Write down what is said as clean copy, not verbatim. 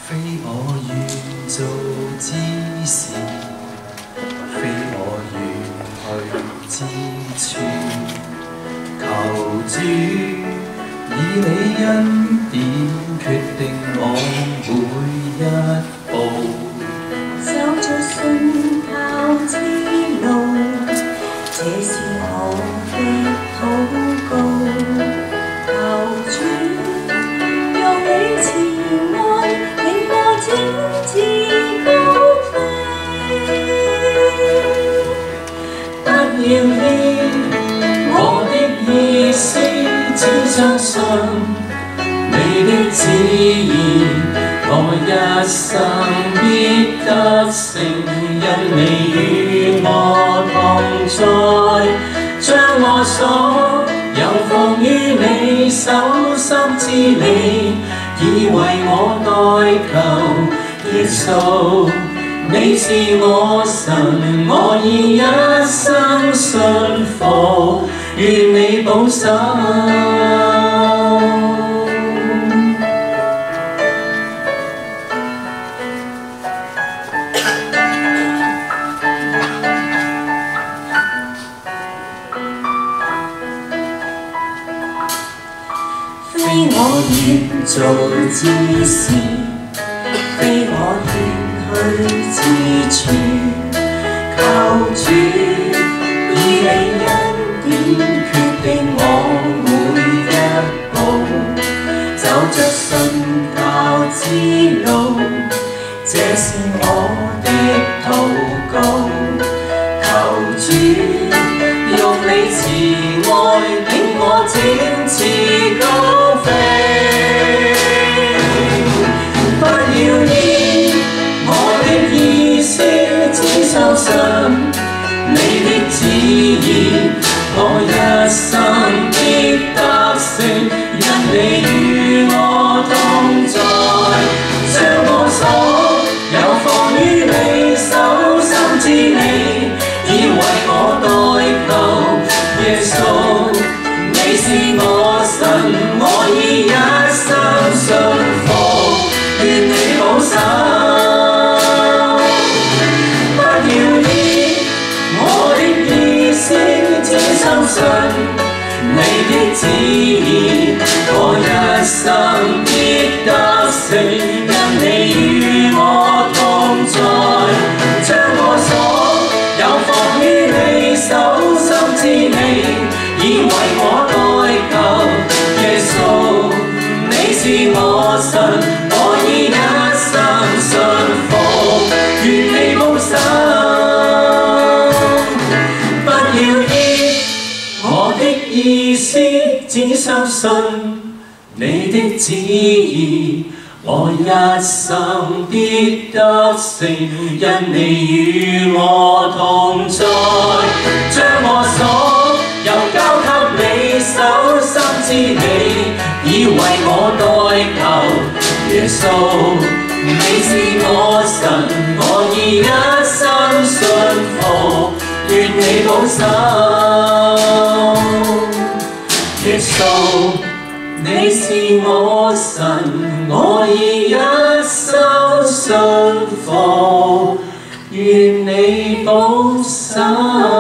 非我願做之事，非我願去之處，求主以祢恩典決定我每一步， 走著信靠之路，這是我的禱告。求主用祢慈愛領我展翅高飛，不要依我的意思，只相信祢的旨意，我一生必得勝，因祢與我同在，將我所有放於祢手，深知祢已為我代求，耶穌祢是我神，我以一生信服，願祢保守。非我願做之事，非我願去之處，求主以祢恩典決定我每一步，走著信靠之路，這是我的禱告。求主用祢慈愛領我展翅高飛，不要依我的意思，只相信祢的旨意，我一生必得勝，因祢與我同在，將我所有放於祢手，深知祢已為我代求，耶穌祢是我神，我以一生信服，願祢保守。不要依我的意思，只相信祢的旨意，我一生必得勝，因祢與我同在，將我所有放於祢手，深知祢已為我代求，耶穌祢是我神，我以一生信服，願祢保守。不要依我的意思，只相信祢的旨意，我一生必得勝，因祢與我同在，將我所有交給祢手，深知祢已為我代求，耶穌祢是我神，我以一生信服，願祢保守。耶穌祢是我神，我以一生信服，願祢保守。